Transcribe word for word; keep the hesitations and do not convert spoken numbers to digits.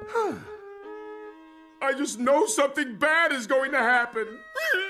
I just know something bad is going to happen.